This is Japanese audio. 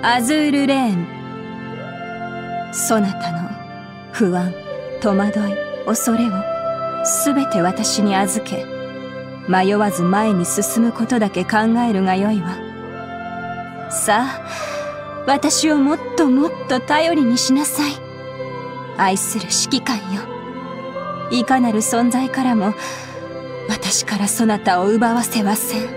アズールレーン。そなたの不安、戸惑い、恐れをすべて私に預け、迷わず前に進むことだけ考えるがよいわ。さあ、私をもっともっと頼りにしなさい。愛する指揮官よ。いかなる存在からも私からそなたを奪わせはせん。